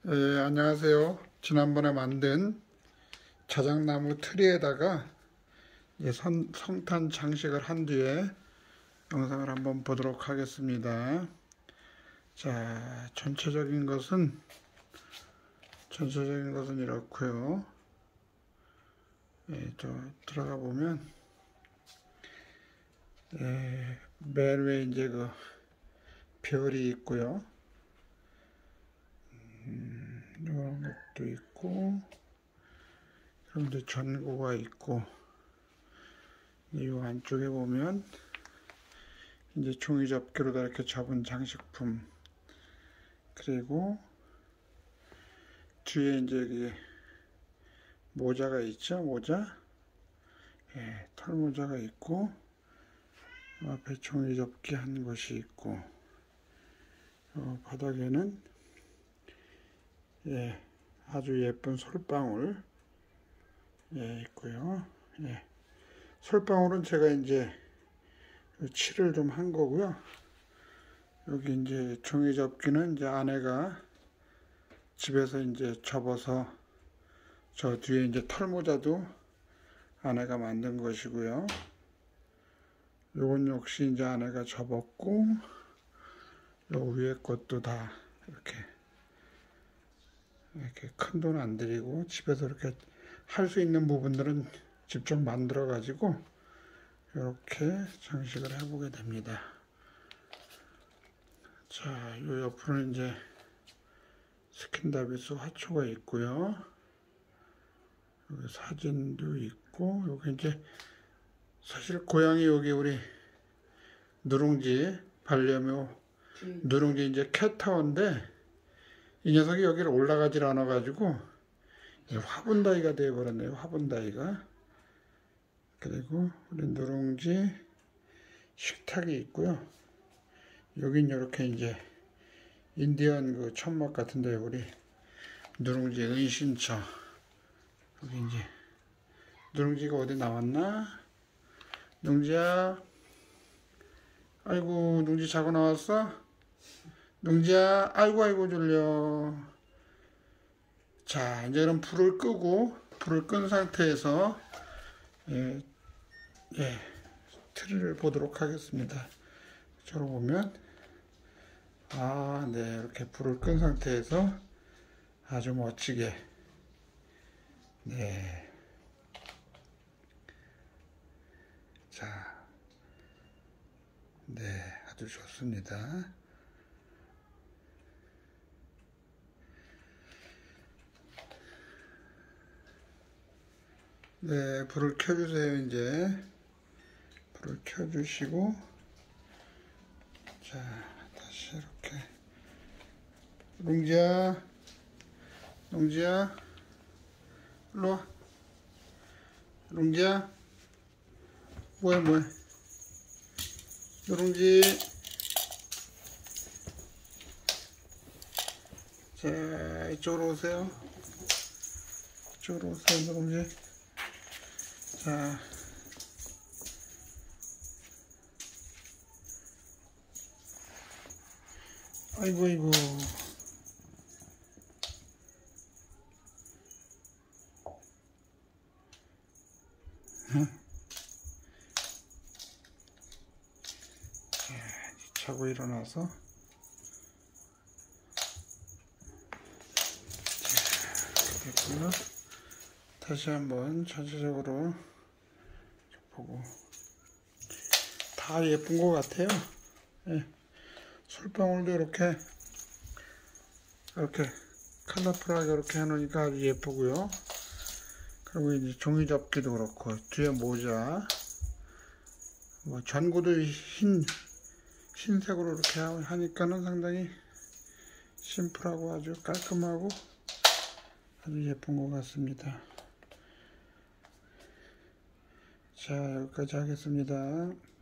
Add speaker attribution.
Speaker 1: 안녕하세요. 지난번에 만든 자작나무 트리에다가 이제 성탄 장식을 한 뒤에 영상을 한번 보도록 하겠습니다. 자, 전체적인 것은 이렇고요. 들어가 보면 맨 위에 이제 그 별이 있고요. 이런 것도 있고, 그럼 이제 전구가 있고, 이 안쪽에 보면 이제 종이 접기로다 이렇게 접은 장식품, 그리고 뒤에 이제 모자가 있죠, 모자. 털 모자가 있고, 앞에 종이 접기 한 것이 있고, 바닥에는 아주 예쁜 솔방울 있고요. 솔방울은 제가 이제 칠을 좀 한 거고요. 여기 이제 종이 접기는 이제 아내가 집에서 이제 접어서 저 뒤에 이제 털모자도 아내가 만든 것이고요. 요건 역시 이제 아내가 접었고, 요 위에 것도 다 이렇게 큰 돈 안 들이고 집에서 이렇게 할 수 있는 부분들은 직접 만들어 가지고 이렇게 장식을 해보게 됩니다. 자, 요 옆으로는 이제 스킨다비스 화초가 있고요. 여기 사진도 있고, 여기 이제 사실 고양이 여기 우리 누룽지 반려묘 누룽지 이제 캣타워인데 이 녀석이 여기를 올라가질 않아 가지고 화분다이가 되어 버렸네요. 화분다이가. 그리고 우리 누룽지 식탁이 있고요. 여긴 이렇게 이제 인디언 그 천막 같은데 우리 누룽지 은신처. 여기 이제 누룽지가 어디 나왔나? 누룽지야. 아이고, 누룽지 자고 나왔어? 누룽지야. 아이고 졸려. 자, 이제 그럼 불을 끄고, 불을 끈 상태에서 트리를 보도록 하겠습니다. 저로 보면 이렇게 불을 끈 상태에서 아주 멋지게 자, 아주 좋습니다. 불을 켜주세요. 이제 불을 켜주시고, 자, 다시 이렇게 농지야 일로와. 농지야 뭐해 누룽지. 자, 이쪽으로 오세요. 누룽지. 자, 아이고. 자고 일어나서 됐고요. 다시 한번 전체적으로 보고 다 예쁜 것 같아요. 솔방울도 이렇게 컬러풀하게 이렇게 해놓으니까 아주 예쁘고요. 그리고 이제 종이 접기도 그렇고 뒤에 모자, 전구도 흰색으로 이렇게 하니까는 상당히 심플하고 아주 깔끔하고 아주 예쁜 것 같습니다. 자, 여기까지 하겠습니다.